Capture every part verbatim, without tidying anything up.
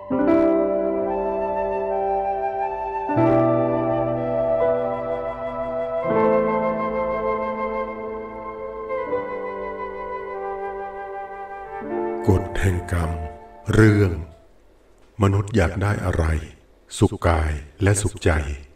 กฎแห่งกรรมเรื่องมนุษย์อยากได้อะไรสุขกายและสุขใจ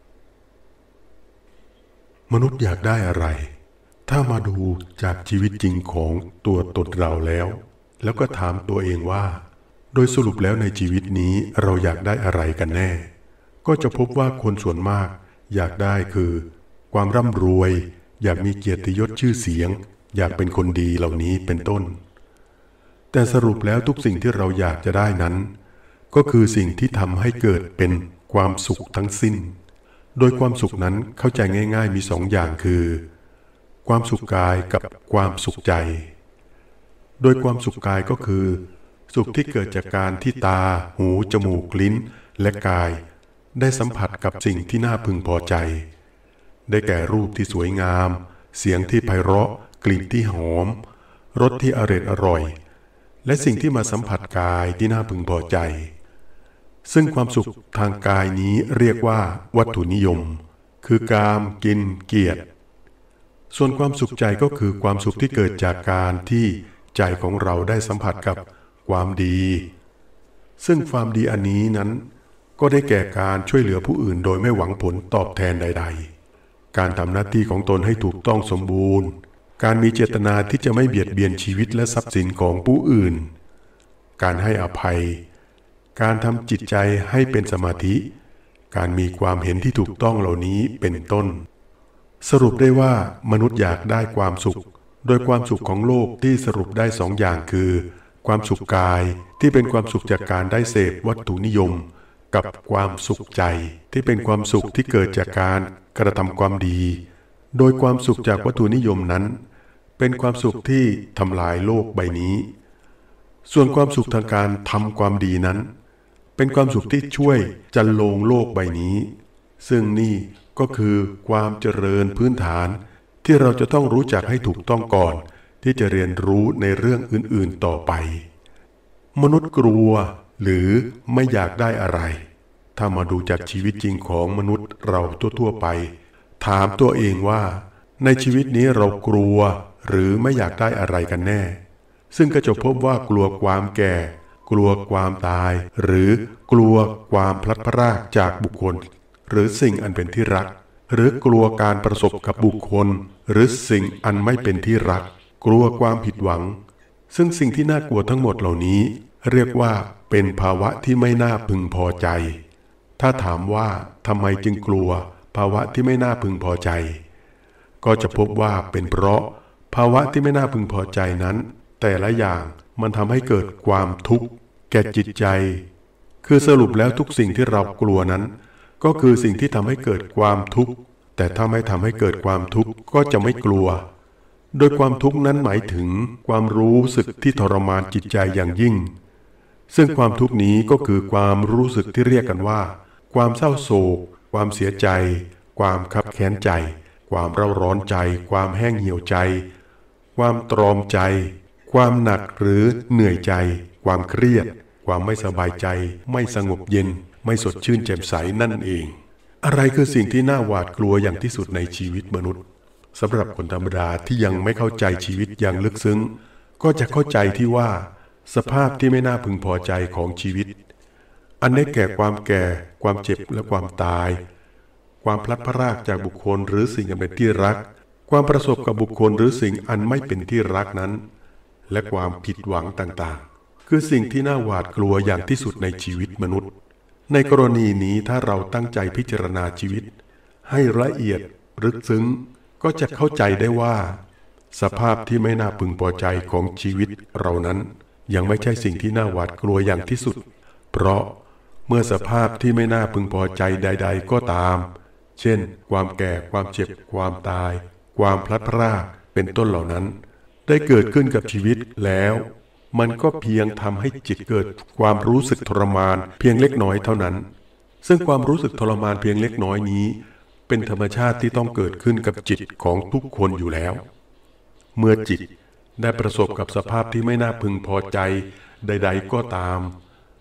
มนุษย์อยากได้อะไรถ้ามาดูจากชีวิตจริงของตัวตนเราแล้วแล้วก็ถามตัวเองว่าโดยสรุปแล้วในชีวิตนี้เราอยากได้อะไรกันแน่ก็จะพบว่าคนส่วนมากอยากได้คือความร่ำรวยอยากมีเกียรติยศชื่อเสียงอยากเป็นคนดีเหล่านี้เป็นต้นแต่สรุปแล้วทุกสิ่งที่เราอยากจะได้นั้นก็คือสิ่งที่ทำให้เกิดเป็นความสุขทั้งสิ้นโดยความสุขนั้นเข้าใจง่ายๆมีสองอย่างคือความสุขกายกับความสุขใจโดยความสุขกายก็คือสุขที่เกิดจากการที่ตาหูจมูกลิ้นและกายได้สัมผัสกับสิ่งที่น่าพึงพอใจได้แก่รูปที่สวยงามเสียงที่ไพเราะกลิ่นที่หอมรสที่อร่อยอร่อยและสิ่งที่มาสัมผัสกายที่น่าพึงพอใจซึ่งความสุขทางกายนี้เรียกว่าวัตถุนิยมคือกามกินเกียรติส่วนความสุขใจก็คือความสุขที่เกิดจากการที่ใจของเราได้สัมผัสกับความดีซึ่งความดีอันนี้นั้นก็ได้แก่การช่วยเหลือผู้อื่นโดยไม่หวังผลตอบแทนใดๆการทำหน้าที่ของตนให้ถูกต้องสมบูรณ์การมีเจตนาที่จะไม่เบียดเบียนชีวิตและทรัพย์สินของผู้อื่นการให้อภัยการทำจิตใจให้เป็นสมาธิการมีความเห็นที่ถูกต้องเหล่านี้เป็นต้นสรุปได้ว่ามนุษย์อยากได้ความสุขโดยความสุขของโลกที่สรุปได้สองอย่างคือความสุขกายที่เป็นความสุขจากการได้เสพวัตถุนิยมกับความสุขใจที่เป็นความสุขที่เกิดจากการกระทำความดีโดยความสุขจากวัตถุนิยมนั้นเป็นความสุขที่ทำลายโลกใบนี้ส่วนความสุขทางการทำความดีนั้นเป็นความสุขที่ช่วยจันโลงโลกใบนี้ซึ่งนี่ก็คือความเจริญพื้นฐานที่เราจะต้องรู้จักให้ถูกต้องก่อนที่จะเรียนรู้ในเรื่องอื่นๆต่อไปมนุษย์กลัวหรือไม่อยากได้อะไรถ้ามาดูจากชีวิตจริงของมนุษย์เราทั่วๆไปถามตัวเองว่าในชีวิตนี้เรากลัวหรือไม่อยากได้อะไรกันแน่ซึ่งก็จะพบว่ากลัวความแก่กลัวความตายหรือกลัวความพลัดพรากจากบุคคลหรือสิ่งอันเป็นที่รักหรือกลัวการประสบกับบุคคลหรือสิ่งอันไม่เป็นที่รักกลัวความผิดหวังซึ่งสิ่งที่น่ากลัวทั้งหมดเหล่านี้เรียกว่าเป็นภาวะที่ไม่น่าพึงพอใจถ้าถามว่าทำไมจึงกลัวภาวะที่ไม่น่าพึงพอใจก็จะพบว่าเป็นเพราะภาวะที่ไม่น่าพึงพอใจนั้นแต่ละอย่างมันทำให้เกิดความทุกข์แก่จิตใจคือสรุปแล้วทุกสิ่งที่เรากลัวนั้นก็คือสิ่งที่ทำให้เกิดความทุกข์แต่ถ้าไม่ทำให้เกิดความทุกข์ก็จะไม่กลัวโดยความทุกข์นั้นหมายถึงความรู้สึกที่ทรมานจิตใจอย่างยิ่งซึ่งความทุกข์นี้ก็คือความรู้สึกที่เรียกกันว่าความเศร้าโศกความเสียใจความคับแค้นใจความเร่าร้อนใจความแห้งเหี่ยวใจความตรอมใจความหนักหรือเหนื่อยใจความเครียดความไม่สบายใจไม่สงบเย็นไม่สดชื่นแจ่มใสนั่นเองอะไรคือสิ่งที่น่าหวาดกลัวอย่างที่สุดในชีวิตมนุษย์สำหรับคนธรรมดาที่ยังไม่เข้าใจชีวิตอย่างลึกซึ้งก็จะเข้าใจที่ว่าสภาพที่ไม่น่าพึงพอใจของชีวิตอันได้แก่ความแก่ความเจ็บและความตายความพลัดพรากจากบุคคลหรือสิ่งอันเป็นที่รักความประสบกับบุคคลหรือสิ่งอันไม่เป็นที่รักนั้นและความผิดหวังต่างๆคือสิ่งที่น่าหวาดกลัวอย่างที่สุดในชีวิตมนุษย์ในกรณีนี้ถ้าเราตั้งใจพิจารณาชีวิตให้ละเอียดลึกซึ้งก็จะเข้าใจได้ว่าสภาพที่ไม่น่าพึงพอใจของชีวิตเรานั้นยังไม่ใช่สิ่งที่น่าหวาดกลัวอย่างที่สุดเพราะเมื่อสภาพที่ไม่น่าพึงพอใจใดๆก็ตามเช่นความแก่ความเจ็บความตายความพลัดพรากเป็นต้นเหล่านั้นได้เกิดขึ้นกับชีวิตแล้วมันก็เพียงทำให้จิตเกิดความรู้สึกทรมานเพียงเล็กน้อยเท่านั้นซึ่งความรู้สึกทรมานเพียงเล็กน้อยนี้เป็นธรรมชาติที่ต้องเกิดขึ้นกับจิตของทุกคนอยู่แล้วเมื่อจิตได้ประสบกับสภาพที่ไม่น่าพึงพอใจใดๆก็ตาม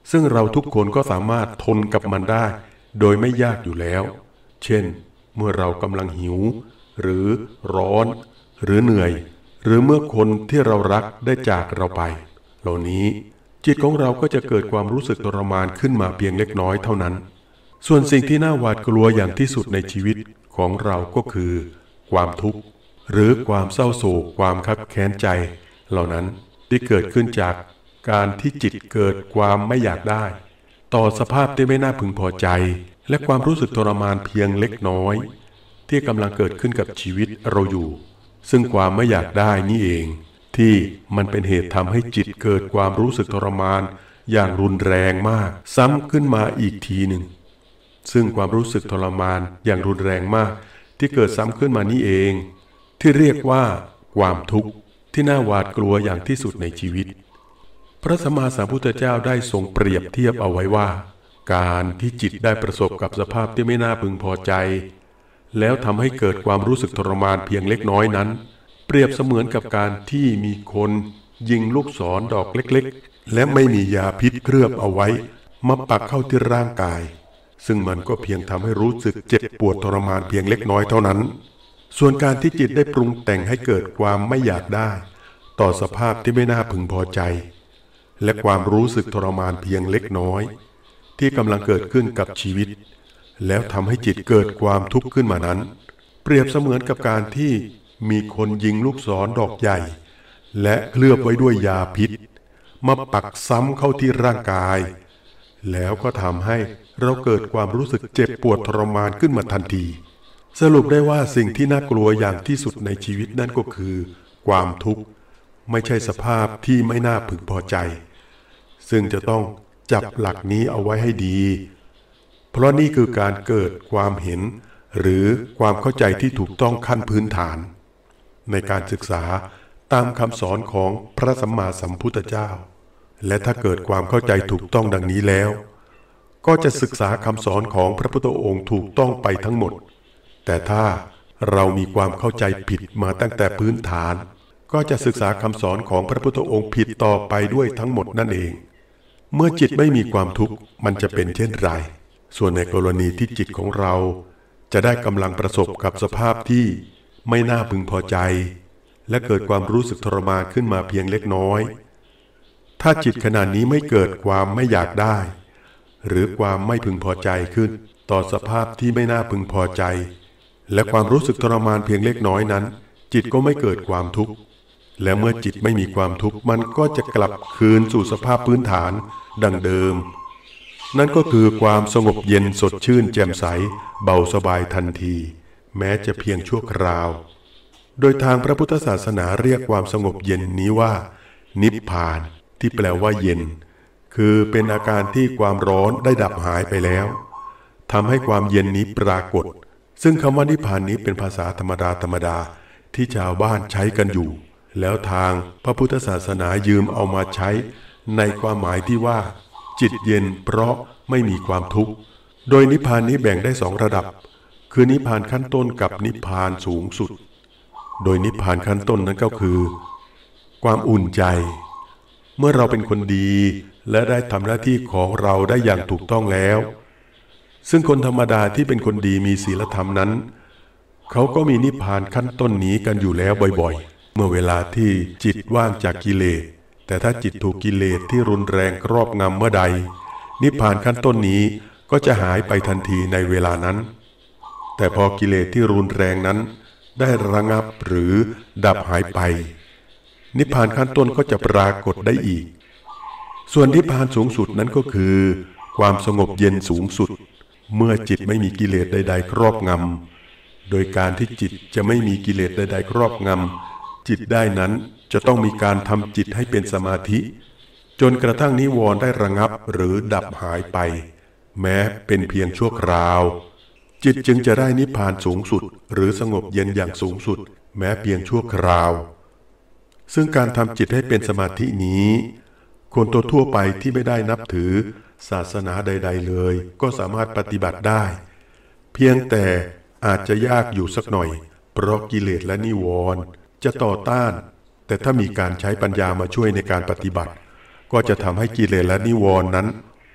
ซึ่งเราทุกคนก็สามารถทนกับมันได้โดยไม่ยากอยู่แล้วเช่นเมื่อเรากำลังหิวหรือร้อนหรือเหนื่อยหรือเมื่อคนที่เรารักได้จากเราไปเหล่านี้จิตของเราก็จะเกิดความรู้สึกทรมานขึ้นมาเพียงเล็กน้อยเท่านั้นส่วนสิ่งที่น่าหวาดกลัวอย่างที่สุดในชีวิตของเราก็คือความทุกข์หรือความเศร้าโศกความคับแค้นใจเหล่านั้นที่เกิดขึ้นจากการที่จิตเกิดความไม่อยากได้ต่อสภาพที่ไม่น่าพึงพอใจและความรู้สึกทรมานเพียงเล็กน้อยที่กำลังเกิดขึ้นกับชีวิตเราอยู่ซึ่งความไม่อยากได้นี่เองที่มันเป็นเหตุทำให้จิตเกิดความรู้สึกทรมานอย่างรุนแรงมากซ้ำขึ้นมาอีกทีหนึ่งซึ่งความรู้สึกทรมานอย่างรุนแรงมากที่เกิดซ้ำขึ้นมานี่เองที่เรียกว่าความทุกข์ที่น่าหวาดกลัวอย่างที่สุดในชีวิตพระสัมมาสัมพุทธเจ้าได้ทรงเปรียบเทียบเอาไว้ว่าการที่จิตได้ประสบกับสภาพที่ไม่น่าพึงพอใจแล้วทำให้เกิดความรู้สึกทรมานเพียงเล็กน้อยนั้นเปรียบเสมือนกับการที่มีคนยิงลูกศรดอกเล็กๆและไม่มียาพิษเคลือบเอาไว้มาปักเข้าที่ร่างกายซึ่งมันก็เพียงทำให้รู้สึกเจ็บปวดทรมานเพียงเล็กน้อยเท่านั้นส่วนการที่จิตได้ปรุงแต่งให้เกิดความไม่อยากได้ต่อสภาพที่ไม่น่าพึงพอใจและความรู้สึกทรมานเพียงเล็กน้อยที่กำลังเกิดขึ้นกับชีวิตแล้วทำให้จิตเกิดความทุกข์ขึ้นมานั้นเปรียบเสมือนกับการที่มีคนยิงลูกศรดอกใหญ่และเคลือบไว้ด้วยยาพิษมาปักซ้ำเข้าที่ร่างกายแล้วก็ทำให้เราเกิดความรู้สึกเจ็บปวดทรมานขึ้นมาทันทีสรุปได้ว่าสิ่งที่น่ากลัวอย่างที่สุดในชีวิตนั่นก็คือความทุกข์ไม่ใช่สภาพที่ไม่น่าพึงพอใจซึ่งจะต้องจับหลักนี้เอาไว้ให้ดีเพราะนี่คือการเกิดความเห็นหรือความเข้าใจที่ถูกต้องขั้นพื้นฐานในการศึกษาตามคำสอนของพระสัมมาสัมพุทธเจ้าและถ้าเกิดความเข้าใจถูกต้องดังนี้แล้วก็จะศึกษาคำสอนของพระพุทธองค์ถูกต้องไปทั้งหมดแต่ถ้าเรามีความเข้าใจผิดมาตั้งแต่พื้นฐานก็จะศึกษาคำสอนของพระพุทธองค์ผิดต่อไปด้วยทั้งหมดนั่นเองเมื่อจิตไม่มีความทุกข์มันจะเป็นเช่นไรส่วนในกรณีที่จิตของเราจะได้กำลังประสบกับสภาพที่ไม่น่าพึงพอใจและเกิดความรู้สึกทรมานขึ้นมาเพียงเล็กน้อยถ้าจิตขณะนี้ไม่เกิดความไม่อยากได้หรือความไม่พึงพอใจขึ้นต่อสภาพที่ไม่น่าพึงพอใจและความรู้สึกทรมานเพียงเล็กน้อยนั้นจิตก็ไม่เกิดความทุกข์และเมื่อจิตไม่มีความทุกข์มันก็จะกลับคืนสู่สภาพพื้นฐานดังเดิมนั่นก็คือความสงบเย็นสดชื่นแจ่มใสเบาสบายทันทีแม้จะเพียงชั่วคราวโดยทางพระพุทธศาสนาเรียกความสงบเย็นนี้ว่านิพพานที่แปลว่าเย็นคือเป็นอาการที่ความร้อนได้ดับหายไปแล้วทำให้ความเย็นนี้ปรากฏซึ่งคำว่านิพพานนี้เป็นภาษาธรรมดาธรรมดาที่ชาวบ้านใช้กันอยู่แล้วทางพระพุทธศาสนายืมเอามาใช้ในความหมายที่ว่าจิตเย็นเพราะไม่มีความทุกข์โดยนิพพานนี้แบ่งได้สองระดับคือนิพพานขั้นต้นกับนิพพานสูงสุดโดยนิพพานขั้นต้นนั้นก็คือความอุ่นใจเมื่อเราเป็นคนดีและได้ทำหน้าที่ของเราได้อย่างถูกต้องแล้วซึ่งคนธรรมดาที่เป็นคนดีมีศีลธรรมนั้นเขาก็มีนิพพานขั้นต้นนี้กันอยู่แล้วบ่อยๆเมื่อเวลาที่จิตว่างจากกิเลสแต่ถ้าจิตถูกกิเลสที่รุนแรงครอบงำเมื่อใดนิพพานขั้นต้นนี้ก็จะหายไปทันทีในเวลานั้นแต่พอกิเลสที่รุนแรงนั้นได้ระงับหรือดับหายไปนิพพานขั้นต้นก็จะปรากฏได้อีกส่วนนิพพานสูงสุดนั้นก็คือความสงบเย็นสูงสุดเมื่อจิตไม่มีกิเลสใดๆครอบงำโดยการที่จิตจะไม่มีกิเลสใดๆครอบงำจิตได้นั้นจะต้องมีการทำจิตให้เป็นสมาธิจนกระทั่งนิวรณ์ได้ระงับหรือดับหายไปแม้เป็นเพียงชั่วคราวจิตจึงจะได้นิพพานสูงสุดหรือสงบเย็นอย่างสูงสุดแม้เพียงชั่วคราวซึ่งการทำจิตให้เป็นสมาธินี้คนทั่วไปที่ไม่ได้นับถือศาสนาใดๆเลยก็สามารถปฏิบัติได้เพียงแต่อาจจะยากอยู่สักหน่อยเพราะกิเลสและนิวรณ์จะต่อต้านแต่ถ้ามีการใช้ปัญญามาช่วยในการปฏิบัติก็จะทำให้กิเลสและนิวรณ์นั้น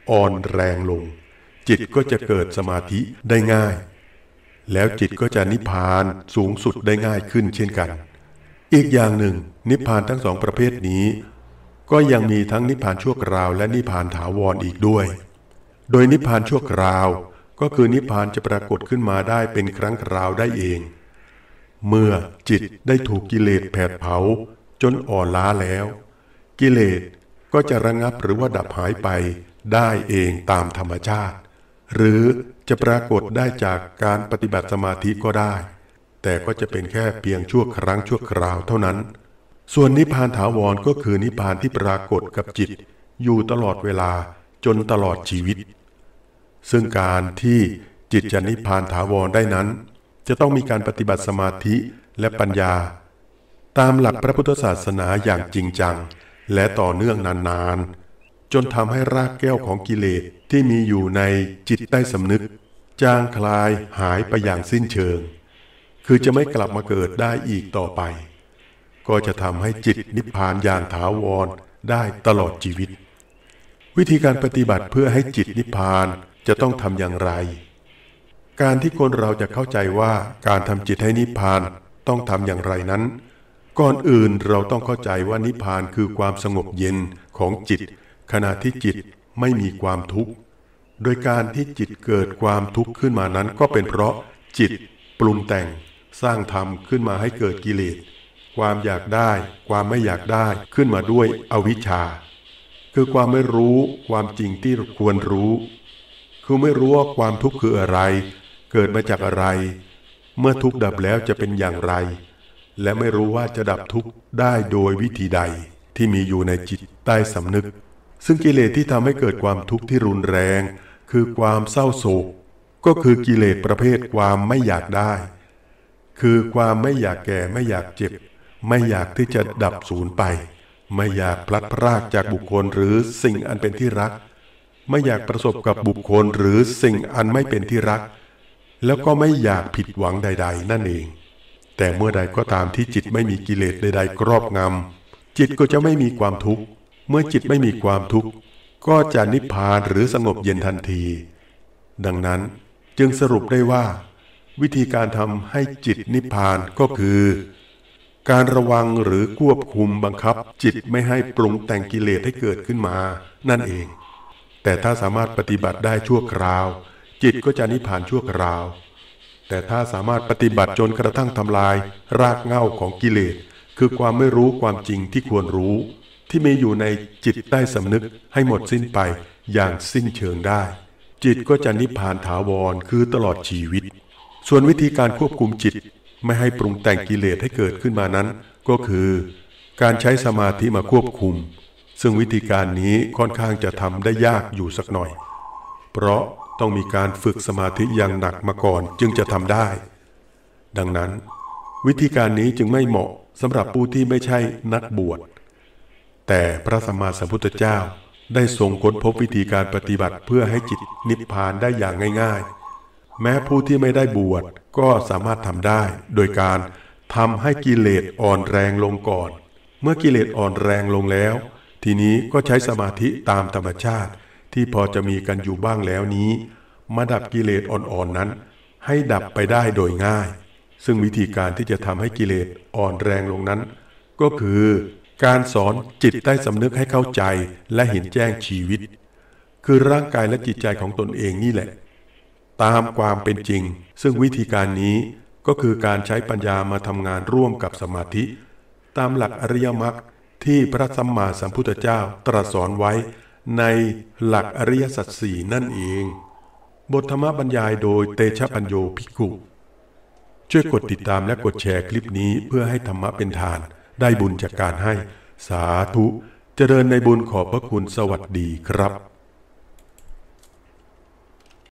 อ่อนแรงลงจิตก็จะเกิดสมาธิได้ง่ายแล้วจิตก็จะนิพพานสูงสุดได้ง่ายขึ้นเช่นกันอีกอย่างหนึ่งนิพพานทั้งสองประเภทนี้ก็ยังมีทั้งนิพพานชั่วคราวและนิพพานถาวรอีกด้วยโดยนิพพานชั่วคราวก็คือนิพพานจะปรากฏขึ้นมาได้เป็นครั้งคราวได้เองเมื่อจิตได้ถูกกิเลสแผดเผาจนอ่อนล้าแล้วกิเลสก็จะระงับหรือว่าดับหายไปได้เองตามธรรมชาติหรือจะปรากฏได้จากการปฏิบัติสมาธิก็ได้แต่ก็จะเป็นแค่เพียงชั่วครั้งชั่วคราวเท่านั้นส่วนนิพพานถาวรก็คือนิพพานที่ปรากฏกับจิตอยู่ตลอดเวลาจนตลอดชีวิตซึ่งการที่จิตจะนิพพานถาวรได้นั้นจะต้องมีการปฏิบัติสมาธิและปัญญาตามหลักพระพุทธศาสนาอย่างจริงจังและต่อเนื่องนานๆจนทำให้รากแก้วของกิเลสที่มีอยู่ในจิตใต้สำนึกจางคลายหายไปอย่างสิ้นเชิงคือจะไม่กลับมาเกิดได้อีกต่อไปก็จะทำให้จิตนิพพานอย่างถาวรได้ตลอดชีวิตวิธีการปฏิบัติเพื่อให้จิตนิพพานจะต้องทำอย่างไรการที่คนเราจะเข้าใจว่าการทำจิตให้นิพพานต้องทำอย่างไรนั้นก่อนอื่นเราต้องเข้าใจว่านิพพานคือความสงบเย็นของจิตขณะที่จิตไม่มีความทุกข์โดยการที่จิตเกิดความทุกข์ขึ้นมานั้นก็เป็นเพราะจิตปรุงแต่งสร้างธรรมขึ้นมาให้เกิดกิเลสความอยากได้ความไม่อยากได้ขึ้นมาด้วยอวิชชาคือความไม่รู้ความจริงที่ควรรู้คือไม่รู้ว่าความทุกข์คืออะไรเกิดมาจากอะไรเมื่อทุกข์ดับแล้วจะเป็นอย่างไรและไม่รู้ว่าจะดับทุกข์ได้โดยวิธีใดที่มีอยู่ในจิตใต้สำนึกซึ่งกิเลสที่ทำให้เกิดความทุกข์ที่รุนแรงคือความเศร้าโศกก็คือกิเลสประเภทความไม่อยากได้คือความไม่อยากแก่ไม่อยากเจ็บไม่อยากที่จะดับสูญไปไม่อยากพลัดพรากจากบุคคลหรือสิ่งอันเป็นที่รักไม่อยากประสบกับบุคคลหรือสิ่งอันไม่เป็นที่รักแล้วก็ไม่อยากผิดหวังใดๆนั่นเองแต่เมื่อใดก็ตามที่จิตไม่มีกิเลสใดๆครอบงำจิตก็จะไม่มีความทุกข์เมื่อจิตไม่มีความทุกข์ก็จะนิพพานหรือสงบเย็นทันทีดังนั้นจึงสรุปได้ว่าวิธีการทำให้จิตนิพพานก็คือการระวังหรือควบคุมบังคับจิตไม่ให้ปรุงแต่งกิเลสให้เกิดขึ้นมานั่นเองแต่ถ้าสามารถปฏิบัติได้ชั่วคราวจิตก็จะนิพพานชั่วคราวแต่ถ้าสามารถปฏิบัติจนกระทั่งทำลายรากเหง้าของกิเลสคือความไม่รู้ความจริงที่ควรรู้ที่มีอยู่ในจิตใต้สำนึกให้หมดสิ้นไปอย่างสิ้นเชิงได้จิตก็จะนิพพานถาวรคือตลอดชีวิตส่วนวิธีการควบคุมจิตไม่ให้ปรุงแต่งกิเลสให้เกิดขึ้นมานั้นก็คือการใช้สมาธิมาควบคุมซึ่งวิธีการนี้ค่อนข้างจะทำได้ยากอยู่สักหน่อยเพราะต้องมีการฝึกสมาธิอย่างหนักมาก่อนจึงจะทำได้ดังนั้นวิธีการนี้จึงไม่เหมาะสำหรับผู้ที่ไม่ใช่นักบวชแต่พระสัมมาสัมพุทธเจ้าได้ทรงค้นพบวิธีการปฏิบัติเพื่อให้จิตนิพพานได้อย่างง่ายๆแม้ผู้ที่ไม่ได้บวชก็สามารถทำได้โดยการทำให้กิเลสอ่อนแรงลงก่อนเมื่อกิเลสอ่อนแรงลงแล้วทีนี้ก็ใช้สมาธิตามธรรมชาติที่พอจะมีกันอยู่บ้างแล้วนี้มาดับกิเลสอ่อนๆนั้นให้ดับไปได้โดยง่ายซึ่งวิธีการที่จะทำให้กิเลสอ่อนแรงลงนั้นก็คือการสอนจิตใต้สำนึกให้เข้าใจและเห็นแจ้งชีวิตคือร่างกายและจิตใจของตนเองนี่แหละตามความเป็นจริงซึ่งวิธีการนี้ก็คือการใช้ปัญญามาทำงานร่วมกับสมาธิตามหลักอริยมรรคที่พระสัมมาสัมพุทธเจ้าตรัสสอนไว้ในหลักอริยสัจสี่นั่นเองบทธรรมบรรยายโดยเตชะปัญโยภิกขุช่วยกดติดตามและกดแชร์คลิปนี้เพื่อให้ธรรมะเป็นทานได้บุญจากการให้สาธุเจริญในบุญขอบพระคุณสวัสดีครับ